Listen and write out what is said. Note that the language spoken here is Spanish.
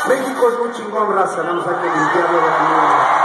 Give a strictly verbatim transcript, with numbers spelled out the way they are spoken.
México es muy chingón, raza, no nos hay que limpiarlo de la mierda.